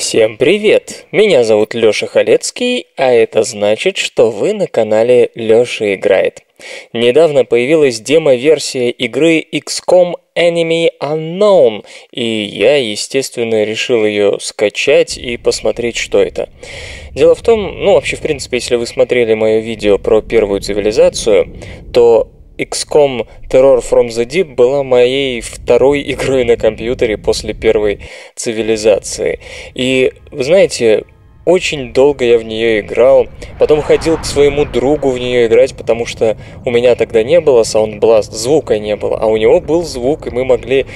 Всем привет! Меня зовут Лёша Халецкий, а это значит, что вы на канале Лёша Играет. Недавно появилась демо-версия игры XCOM Enemy Unknown, и я, естественно, решил ее скачать и посмотреть, что это. Дело в том, вообще, в принципе, если вы смотрели мое видео про первую цивилизацию, то XCOM Terror from the Deep была моей второй игрой на компьютере после первой цивилизации. И, вы знаете, очень долго я в нее играл, потом ходил к своему другу в нее играть, потому что у меня тогда не было Sound Blast, звука не было, а у него был звук, и мы могли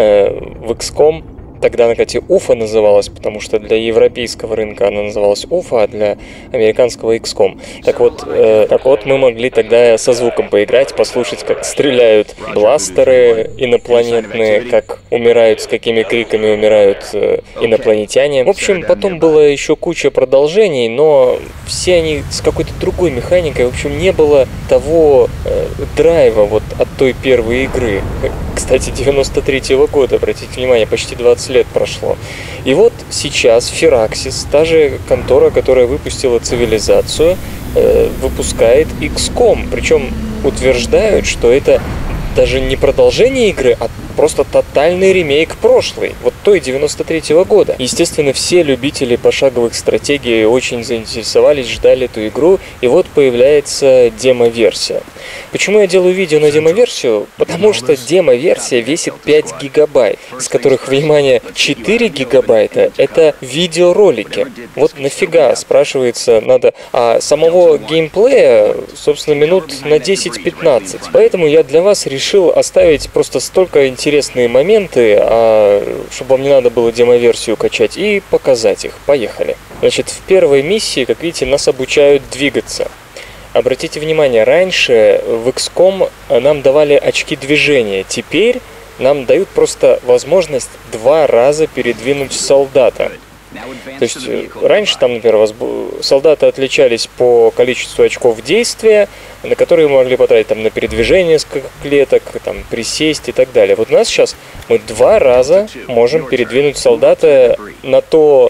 в XCOM. Тогда она, кстати, UFO называлась, потому что для европейского рынка она называлась UFO, а для американского XCOM. Так вот, мы могли тогда со звуком поиграть, послушать, как стреляют бластеры инопланетные, как умирают, с какими криками умирают инопланетяне. В общем, потом было еще куча продолжений, но все они с какой-то другой механикой. В общем, не было того драйва вот от той первой игры. Кстати, 93-го года, обратите внимание, почти 20 лет прошло. И вот сейчас Firaxis, та же контора, которая выпустила цивилизацию, выпускает XCOM. Причем утверждают, что это даже не продолжение игры, а просто тотальный ремейк прошлой, вот той 93-го года. Естественно, все любители пошаговых стратегий очень заинтересовались, ждали эту игру, и вот появляется демо-версия. Почему я делаю видео на демо-версию? Потому что демо-версия весит 5 гигабайт, из которых, внимание, 4 гигабайта — это видеоролики. Вот нафига, спрашивается, надо... А самого геймплея, собственно, минут на 10-15. Поэтому я для вас решил оставить просто столько интересные моменты, чтобы вам не надо было демо-версию качать, и показать их. Поехали. Значит, в первой миссии, как видите, нас обучают двигаться. Обратите внимание, раньше в XCOM нам давали очки движения, теперь нам дают просто возможность 2 раза передвинуть солдата. То есть раньше там, например, солдаты отличались по количеству очков действия, на которые мы могли потратить там, на передвижение несколько клеток, там, присесть и так далее. Вот у нас сейчас мы 2 раза можем передвинуть солдата на то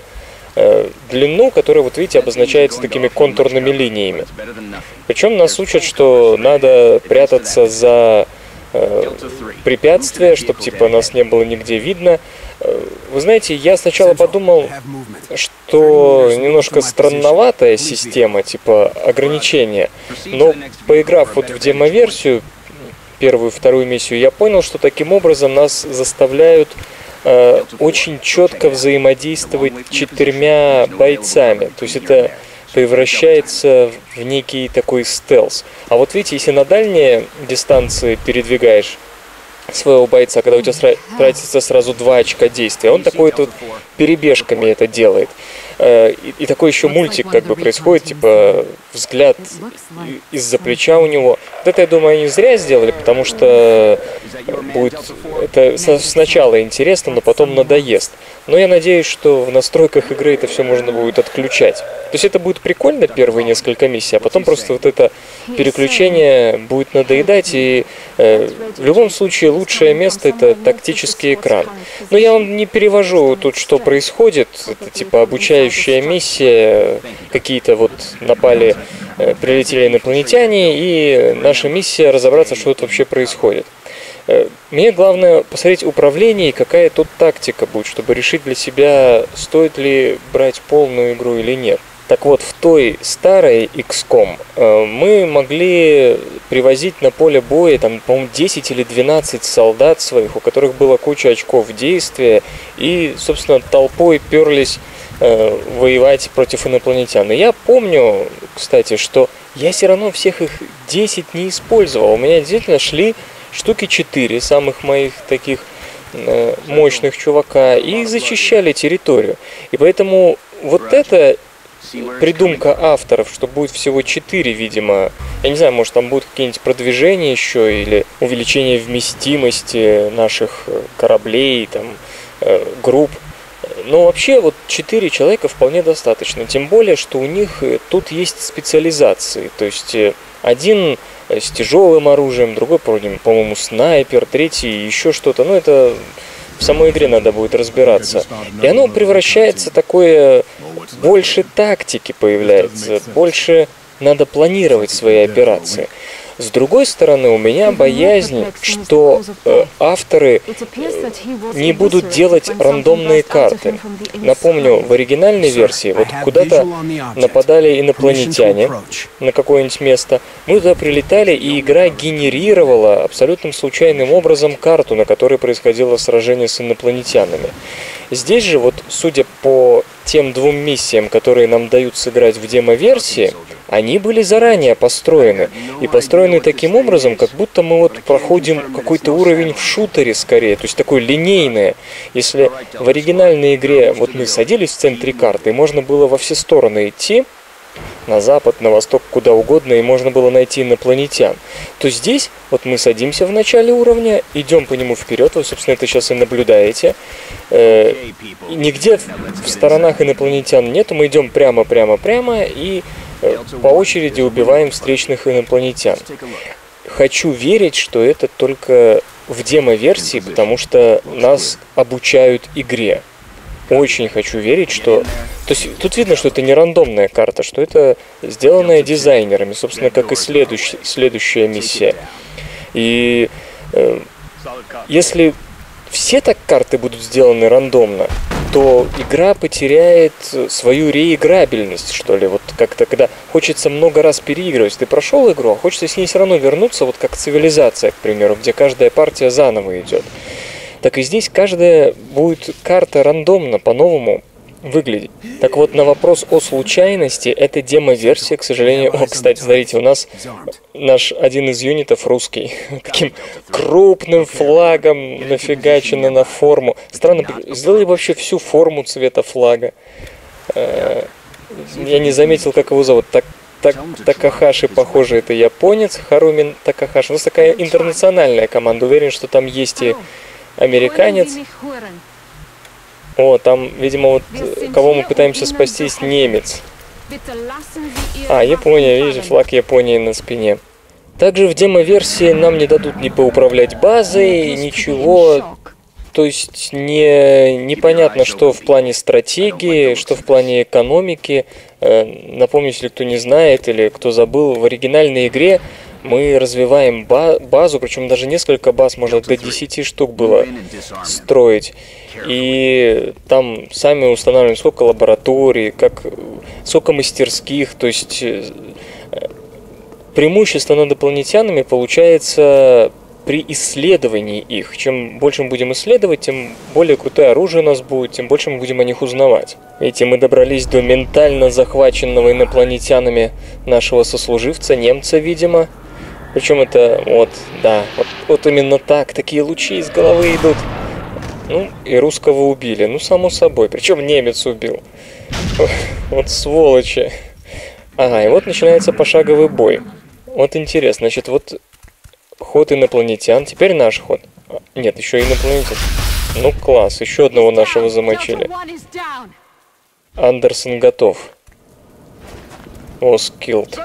длину, которая, вот видите, обозначается такими контурными линиями. Причем нас учат, что надо прятаться за препятствия, чтобы типа нас не было нигде видно. Вы знаете, я сначала подумал, что немножко странноватая система, типа ограничения, но поиграв вот в демо-версию, первую, вторую миссию, я понял, что таким образом нас заставляют очень четко взаимодействовать 4 бойцами. То есть это превращается в некий такой стелс. А вот видите, если на дальние дистанции передвигаешь своего бойца, когда у тебя тратится сразу 2 очка действия, он такой вот перебежками это делает. И такой еще мультик как бы происходит, типа взгляд из-за плеча у него. Вот это, я думаю, они зря сделали, потому что будет это сначала интересно, но потом надоест. Но я надеюсь, что в настройках игры это все можно будет отключать. То есть это будет прикольно первые несколько миссий, а потом просто вот это переключение будет надоедать, и в любом случае лучшее место — это тактический экран. Но я вам не перевожу тут, что происходит, это типа обучающая миссия, какие-то вот напали, прилетели инопланетяне, и наша миссия разобраться, что тут вообще происходит. Мне главное посмотреть управление и какая тут тактика будет, чтобы решить для себя, стоит ли брать полную игру или нет. Так вот, в той старой XCOM мы могли привозить на поле боя, там, по-моему, 10 или 12 солдат своих, у которых было куча очков действия, и, собственно, толпой перлись воевать против инопланетян. И я помню, кстати, что я все равно всех их 10 не использовал. У меня действительно шли штуки 4 самых моих таких мощных чувака и зачищали территорию. И поэтому вот это придумка авторов, что будет всего 4, видимо. Я не знаю, может там будут какие-нибудь продвижения еще или увеличение вместимости наших кораблей, там, групп. Но вообще вот 4 человека вполне достаточно. Тем более, что у них тут есть специализации. То есть один с тяжелым оружием, другой, по-моему, снайпер, третий еще что-то. Ну, это в самой игре надо будет разбираться. И оно превращается такое, больше тактики появляется, больше надо планировать свои операции. С другой стороны, у меня боязнь, что авторы не будут делать рандомные карты. Напомню, в оригинальной версии вот куда-то нападали инопланетяне на какое-нибудь место, мы туда прилетали, и игра генерировала абсолютно случайным образом карту, на которой происходило сражение с инопланетянами. Здесь же, вот, судя по тем двум миссиям, которые нам дают сыграть в демо-версии, они были заранее построены. И построены таким образом, как будто мы вот проходим какой-то уровень в шутере скорее, то есть такой линейное. Если в оригинальной игре вот мы садились в центре карты, и можно было во все стороны идти, на запад, на восток, куда угодно, и можно было найти инопланетян, то здесь вот мы садимся в начале уровня, идем по нему вперед, вы, собственно, это сейчас и наблюдаете. Нигде в сторонах инопланетян нету, мы идем прямо и по очереди убиваем встречных инопланетян. Хочу верить, что это только в демо-версии, потому что нас обучают игре. Очень хочу верить, что... То есть тут видно, что это не рандомная карта, что это сделанная дизайнерами, собственно, как и следующая миссия. И если все так карты будут сделаны рандомно, то игра потеряет свою реиграбельность, что ли. Вот как-то, когда хочется много раз переигрывать, ты прошел игру, а хочется с ней все равно вернуться, вот как цивилизация, к примеру, где каждая партия заново идет. Так и здесь каждая будет карта рандомно, по-новому выглядеть. Так вот, на вопрос о случайности, это демо-версия, к сожалению. О, кстати, смотрите, у нас наш один из юнитов русский. Таким крупным флагом нафигачено на форму. Странно, сделали вообще всю форму цвета флага. Я не заметил, как его зовут. Такахаши, похоже, это японец. Харуми Такахаши. У нас такая интернациональная команда. Уверен, что там есть и американец. О, там, видимо, вот кого мы пытаемся спасти, немец. А, Япония, видите, флаг Японии на спине. Также в демо-версии нам не дадут ни поуправлять базой, ничего. То есть непонятно, что в плане стратегии, что в плане экономики. Напомню, если кто не знает или кто забыл, в оригинальной игре мы развиваем базу, причем даже несколько баз, можно до 10 штук было строить. И там сами устанавливаем, сколько лабораторий, сколько мастерских. То есть преимущество над инопланетянами получается при исследовании их. Чем больше мы будем исследовать, тем более крутое оружие у нас будет, тем больше мы будем о них узнавать. Видите, мы добрались до ментально захваченного инопланетянами нашего сослуживца, немца, видимо. Причем это вот именно так, такие лучи из головы идут. Ну, и русского убили, ну, само собой. Причем немец убил. Вот сволочи. Ага, и вот начинается пошаговый бой. Вот интересно, значит, вот ход инопланетян, теперь наш ход. Нет, еще инопланетян. Ну, класс, еще одного нашего замочили. Андерсон готов. Was killed.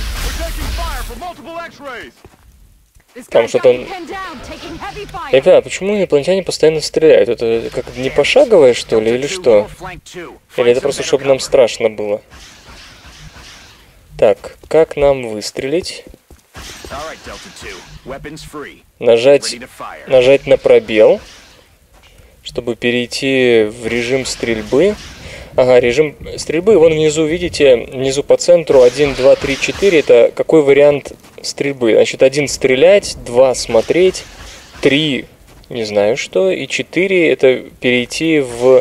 Там что-то... Ребят, почему инопланетяне постоянно стреляют? Это как не пошаговое, что ли, или что? Или это просто, чтобы нам страшно было? Так, как нам выстрелить? Нажать на пробел, чтобы перейти в режим стрельбы. Ага, режим стрельбы. Вон внизу, видите, внизу по центру 1, 2, 3, 4. Это какой вариант стрельбы? Значит, 1 стрелять, 2 смотреть, 3 не знаю что, и 4 это перейти в...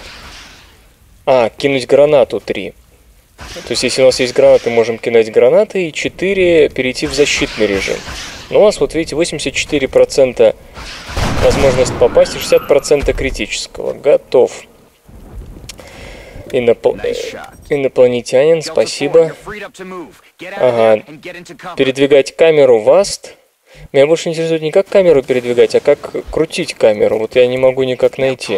кинуть гранату 3. То есть, если у нас есть гранаты, можем кидать гранаты, и 4 перейти в защитный режим. Но у нас, вот видите, 84% возможность попасть и 60% критического. Готов. Инопланетянин, спасибо. Ага. Передвигать камеру васт. Меня больше интересует не как камеру передвигать, а как крутить камеру. Вот я не могу никак найти.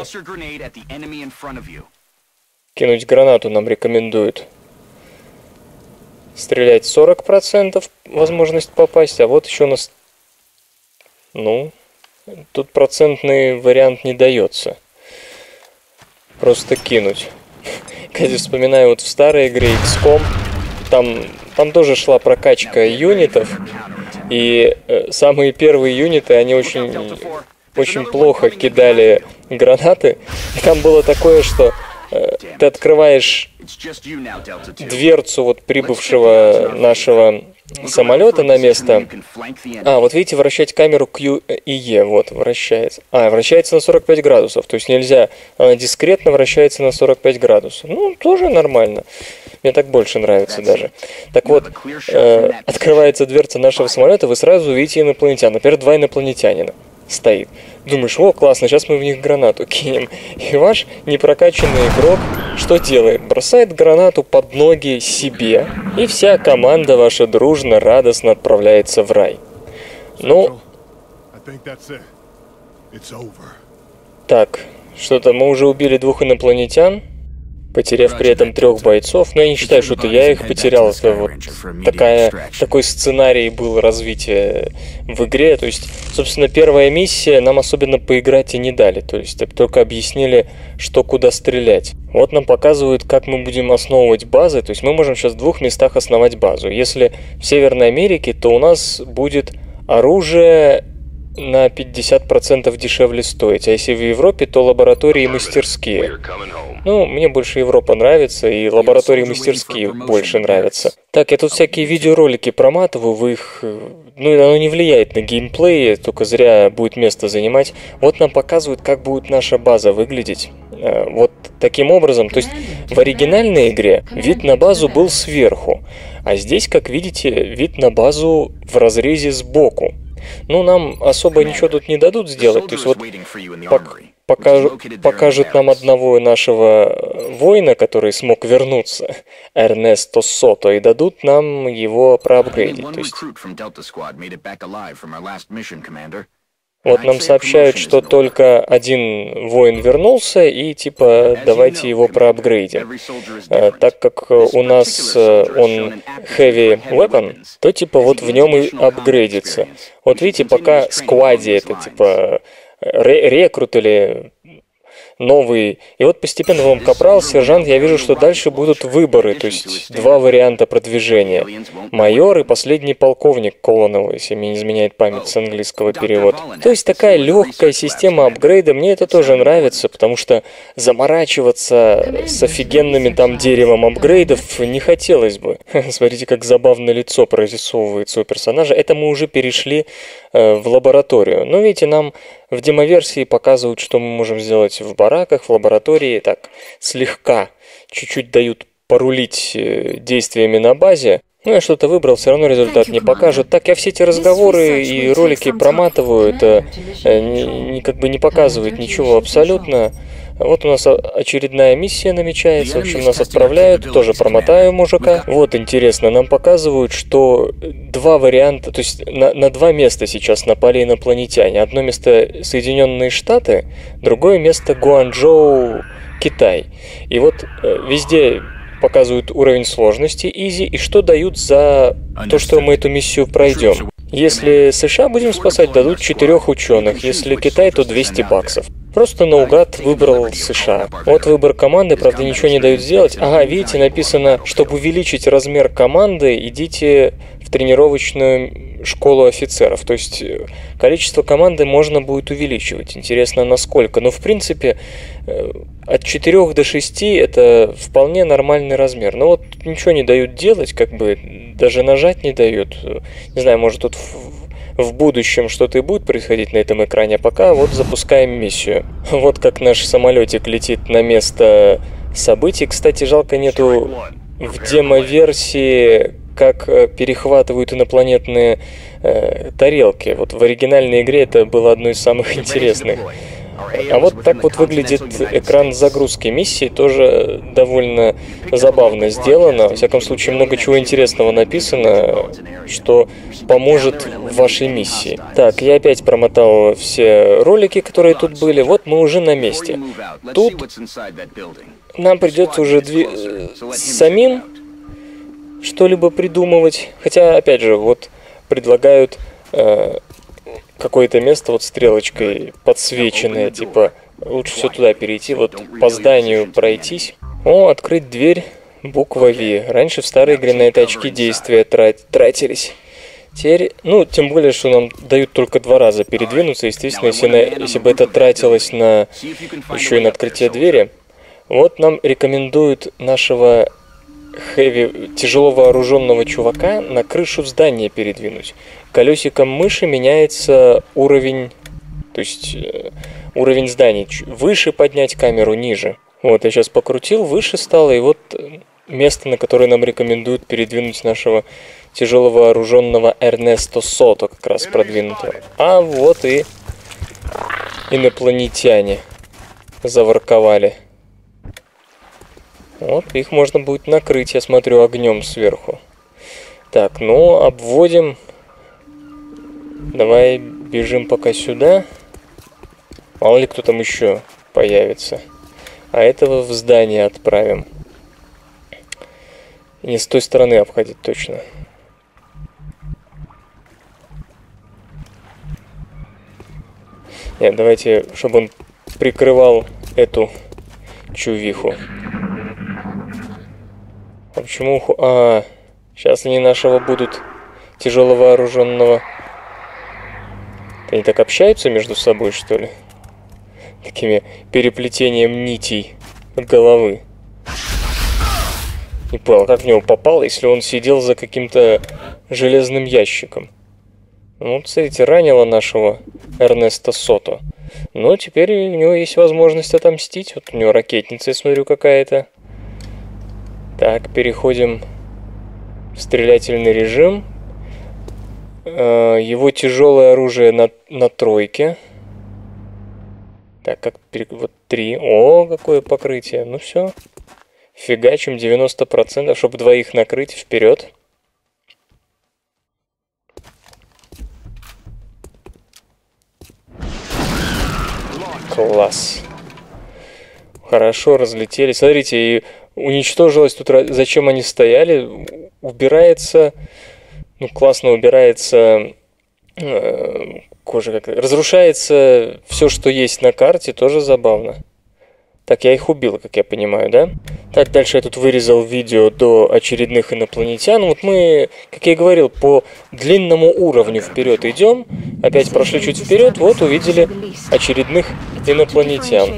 Кинуть гранату нам рекомендуют. Стрелять 40% возможность попасть. А вот еще у нас... Ну, Тут процентный вариант не дается. Просто кинуть. Кстати, вспоминаю, вот в старой игре XCOM, там тоже шла прокачка юнитов, и самые первые юниты, они очень плохо кидали гранаты. И там было такое, что ты открываешь дверцу вот прибывшего нашего самолета на место. Вот видите, вращать камеру Q и E, вот, вращается. Вращается на 45 градусов, то есть нельзя, она дискретно вращается на 45 градусов. Ну, тоже нормально. Мне так больше нравится даже. Так вот, открывается дверца нашего самолета, вы сразу увидите инопланетян. Например, 2 инопланетянина стоит. Думаешь, классно, сейчас мы в них гранату кинем. И ваш непрокачанный игрок что делает? Бросает гранату под ноги себе, и вся команда ваша дружно, радостно отправляется в рай. Ну... Так, что-то мы уже убили 2 инопланетян, потеряв при этом 3 бойцов. Но я не считаю, что это я их потерял. Это вот такой сценарий был развития в игре. То есть, собственно, первая миссия нам особенно поиграть и не дали. То есть, только объяснили, что куда стрелять. Вот нам показывают, как мы будем основывать базы. То есть, мы можем сейчас в 2 местах основать базу. Если в Северной Америке, то у нас будет оружие на 50% дешевле стоить. А если в Европе, то лаборатории и мастерские. Ну, мне больше Европа нравится, и лаборатории и мастерские больше нравятся. Так, я тут всякие видеоролики проматываю, вы их... Ну, оно не влияет на геймплей, только зря будет место занимать. Вот нам показывают, как будет наша база выглядеть. Вот таким образом. То есть в оригинальной игре вид на базу был сверху, а здесь, как видите, вид на базу в разрезе сбоку. Ну, нам особо ничего тут не дадут сделать. То есть вот покажут нам одного нашего воина, который смог вернуться, Эрнесто Сото, и дадут нам его проапгрейдить. То есть... Вот нам сообщают, что только один воин вернулся, и типа давайте его проапгрейдим. Так как у нас он heavy weapon, то типа вот в нем и апгрейдится. Вот видите, пока сквади это типа рекрут или новый. И вот постепенно вам капрал, сержант, я вижу, что дальше будут выборы, то есть 2 варианта продвижения. Майор и последний полковник Колонел, если мне не изменяет память с английского перевода. То есть такая легкая система апгрейда, мне это тоже нравится, потому что заморачиваться с офигенными там деревом апгрейдов не хотелось бы. Смотрите, как забавно лицо прорисовывается у персонажа. Это мы уже перешли в лабораторию. Но видите, нам в демоверсии показывают, что мы можем сделать в бараках, в лаборатории, так, слегка, чуть-чуть дают порулить действиями на базе. Ну, я что-то выбрал, все равно результат не покажут. Так, я все эти разговоры и ролики проматываю, это как бы не показывает ничего абсолютно. Вот у нас очередная миссия намечается, в общем, нас отправляют, тоже промотаю мужика. Вот, интересно, нам показывают, что 2 варианта, то есть на 2 места сейчас напали инопланетяне. Одно место Соединенные Штаты, другое место Гуанчжоу, Китай. И вот везде показывают уровень сложности, easy, и что дают за то, что мы эту миссию пройдем. Если США будем спасать, дадут 4 ученых, если Китай, то $200. Просто наугад выбрал США. Вот выбор команды, правда, ничего не дают сделать. Ага, видите, написано, чтобы увеличить размер команды, идите в тренировочную школу офицеров. То есть количество команды можно будет увеличивать. Интересно, насколько. Но, в принципе, от 4 до 6 это вполне нормальный размер. Но вот ничего не дают делать, как бы даже нажать не дают. Не знаю, может тут в будущем что-то и будет происходить на этом экране, а пока вот запускаем миссию. Вот как наш самолетик летит на место событий. Кстати, жалко нету в демо-версии, как перехватывают инопланетные тарелки. Вот в оригинальной игре это было одно из самых интересных. А вот так вот выглядит экран загрузки миссии, тоже довольно забавно сделано. Во всяком случае, много чего интересного написано, что поможет в вашей миссии. Так, я опять промотал все ролики, которые тут были. Вот мы уже на месте. Тут нам придется уже самим что-либо придумывать. Хотя, опять же, вот предлагают какое-то место вот стрелочкой подсвеченное, типа лучше все туда перейти, вот по зданию пройтись. О, открыть дверь, буква V. Раньше в старой игре на это очки действия тратились. Теперь, ну, тем более, что нам дают только 2 раза передвинуться, естественно, если бы это тратилось на еще и на открытие двери. Вот нам рекомендуют нашего тяжело вооруженного чувака на крышу здания передвинуть. Колесиком мыши меняется уровень, то есть уровень зданий. Выше поднять камеру, ниже. Вот, я сейчас покрутил, выше стало, и вот место, на которое нам рекомендуют передвинуть нашего тяжело вооруженного Эрнесто Сото, как раз продвинутого. А вот и инопланетяне заворковали. Вот, их можно будет накрыть, я смотрю, огнем сверху. Так, ну, обводим. Давай бежим пока сюда. Мало ли кто там еще появится. А этого в здание отправим. И не с той стороны обходить точно. Нет, давайте, чтобы он прикрывал эту чувиху. А почему... сейчас они нашего будут тяжело вооруженного. Они так общаются между собой, что ли? Такими переплетением нитей головы. Не понял, как в него попал, если он сидел за каким-то железным ящиком. Ну, вот, смотрите, ранило нашего Эрнесто Сото. Но теперь у него есть возможность отомстить. Вот у него ракетница, я смотрю, какая-то. Так, переходим в стрелятельный режим. Его тяжелое оружие на тройке. Так, как вот 3. О, какое покрытие. Ну все. Фигачим 90%, чтобы 2 накрыть вперед. Класс. Хорошо разлетелись. Смотрите, и уничтожилось тут, зачем они стояли. Убирается, ну классно убирается кожа как-то. Разрушается все, что есть на карте, тоже забавно. Так, я их убил, как я понимаю, да? Так, дальше я тут вырезал видео до очередных инопланетян. Вот мы, как я и говорил, по длинному уровню вперед идем. Опять прошли чуть вперед, вот увидели очередных инопланетян.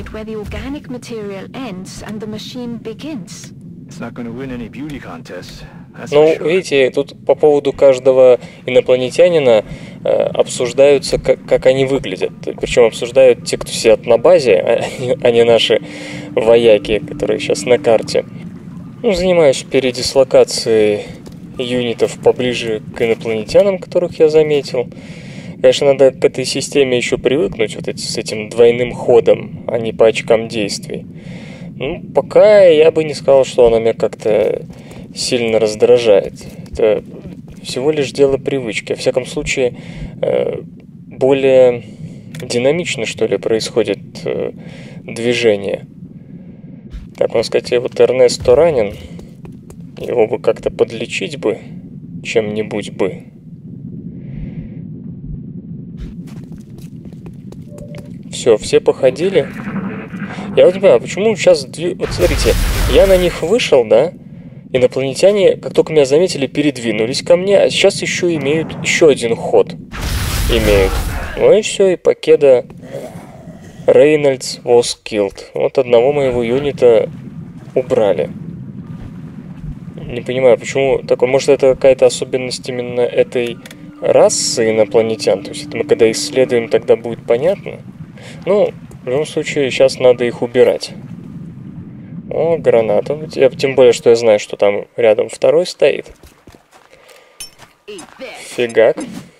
Ну, видите, тут по поводу каждого инопланетянина обсуждаются, как они выглядят. Причем обсуждают те, кто сидят на базе, а не наши вояки, которые сейчас на карте. Ну, занимаюсь передислокацией юнитов поближе к инопланетянам, которых я заметил. Конечно, надо к этой системе еще привыкнуть, вот с этим двойным ходом, а не по очкам действий. Ну, пока я бы не сказал, что она меня как-то сильно раздражает. Это всего лишь дело привычки. Во всяком случае, более динамично, что ли, происходит движение. Так, можно сказать, вот Эрнесто ранен. Его бы как-то подлечить бы чем-нибудь бы. Все походили. Я вот не понимаю, почему сейчас... Вот смотрите, я на них вышел, да? Инопланетяне, как только меня заметили, передвинулись ко мне, а сейчас еще имеют еще один ход. Ну и все, и Покеда Рейнольдс was killed. Вот одного моего юнита убрали. Не понимаю, почему такое. Может, это какая-то особенность именно этой расы инопланетян? То есть это мы когда исследуем, тогда будет понятно? Ну, в любом случае, сейчас надо их убирать. О, граната. Тем более, что я знаю, что там рядом второй стоит. Фигак.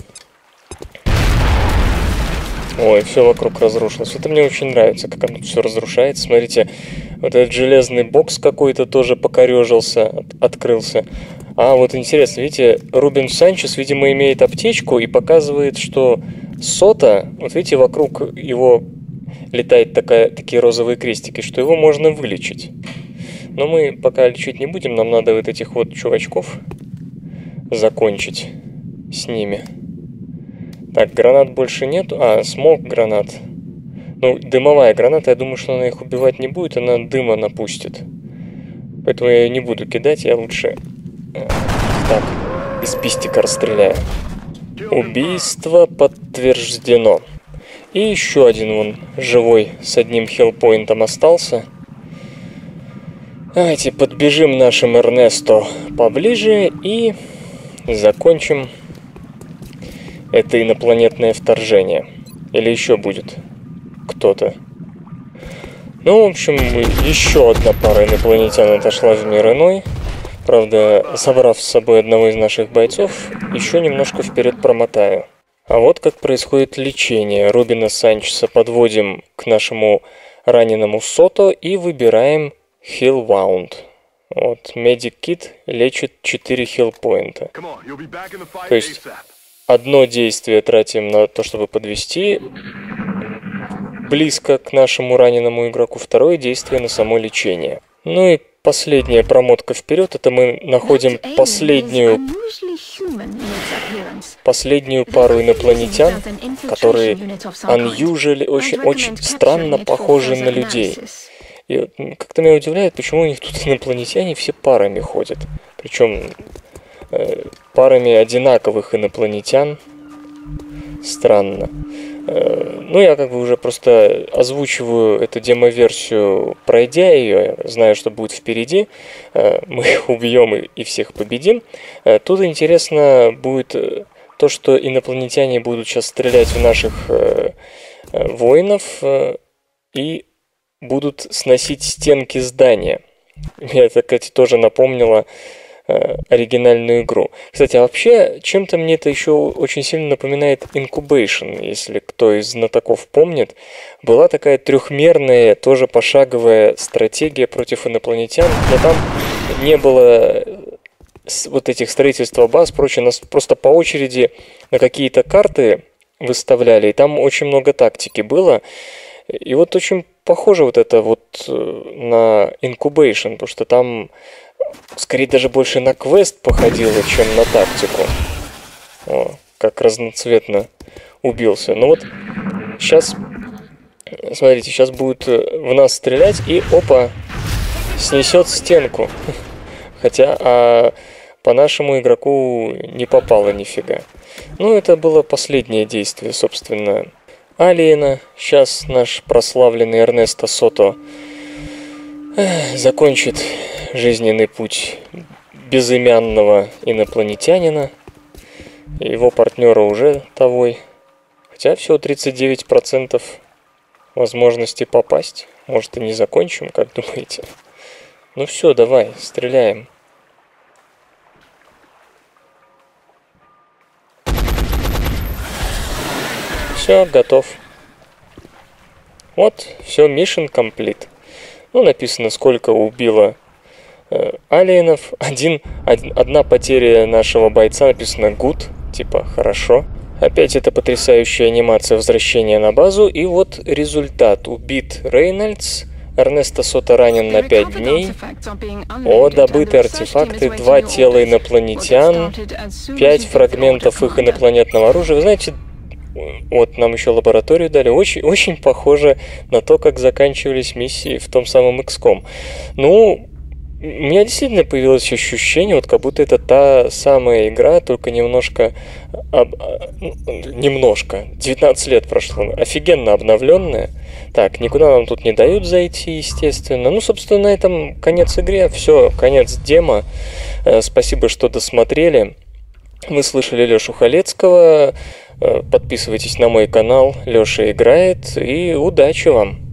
Ой, все вокруг разрушилось. Это мне очень нравится, как оно все разрушается. Смотрите, вот этот железный бокс какой-то тоже покорежился, открылся. А, вот интересно, видите, Рубен Санчес, видимо, имеет аптечку и показывает, что Сота, вот видите, вокруг его летают такие розовые крестики, что его можно вылечить. Но мы пока лечить не будем, нам надо вот этих вот чувачков закончить с ними. Так, гранат больше нет. Смог гранат. Ну, дымовая граната, я думаю, что она их убивать не будет, она дыма напустит. Поэтому я ее не буду кидать, я лучше так, из пистика расстреляю. Убийство подтверждено. И еще один вон живой с одним хилпоинтом остался. Давайте подбежим нашим Эрнесто поближе и закончим это инопланетное вторжение. Или еще будет кто-то. Ну, в общем, еще одна пара инопланетян отошла в мир иной. Правда, забрав с собой одного из наших бойцов, еще немножко вперед промотаю. А вот как происходит лечение. Рубина Санчеса подводим к нашему раненому Сото и выбираем Heal Wound. Вот, Medic Kit лечит 4 хилпоинта. То есть, одно действие тратим на то, чтобы подвести близко к нашему раненому игроку, второе действие на само лечение. Ну и последняя промотка вперед, это мы находим последнюю пару инопланетян, которые unusually, очень странно похожи на людей. И как-то меня удивляет, почему у них тут инопланетяне все парами ходят. Причем парами одинаковых инопланетян. Странно. Ну, я как бы уже просто озвучиваю эту демо-версию, пройдя ее, знаю, что будет впереди. Мы их убьем и всех победим. Тут интересно будет то, что инопланетяне будут сейчас стрелять в наших воинов и будут сносить стенки здания. Мне это, кстати, тоже напомнило оригинальную игру. Кстати, а вообще, чем-то мне это еще очень сильно напоминает Incubation, если кто из знатоков помнит. Была такая трехмерная, тоже пошаговая стратегия против инопланетян, но там не было вот этих строительства баз, прочее, нас просто по очереди на какие-то карты выставляли, и там очень много тактики было. И вот очень похоже вот это вот на Incubation, потому что там скорее даже больше на квест походило, чем на тактику. О, как разноцветно убился. Ну вот, сейчас, смотрите, сейчас будет в нас стрелять и, опа, снесет стенку. Хотя, по нашему игроку не попало нифига. Ну, это было последнее действие, собственно, Алиена. Сейчас наш прославленный Эрнесто Сото закончит жизненный путь безымянного инопланетянина. Его партнера уже того. Хотя всего 39% возможности попасть. Может, и не закончим, как думаете? Ну все, давай, стреляем. Все, готов. Вот, все, mission complete. Ну, написано, сколько убило алиенов. Одна потеря нашего бойца, написано good, типа хорошо. Опять это потрясающая анимация возвращения на базу. И вот результат. Убит Рейнольдс. Эрнесто Сото ранен на 5 дней. Добыты артефакты, 2 тела инопланетян, 5 фрагментов их инопланетного оружия. Вы знаете, вот нам еще лабораторию дали. Очень, очень похоже на то, как заканчивались миссии в том самом XCOM. Ну, у меня действительно появилось ощущение, вот как будто это та самая игра, только немножко 19 лет прошло, офигенно обновленная. Так, никуда нам тут не дают зайти, естественно. Ну, собственно, на этом конец игры. Все, конец демо. Спасибо, что досмотрели. Вы слышали Лешу Халецкого. Подписывайтесь на мой канал. Леша играет. И удачи вам!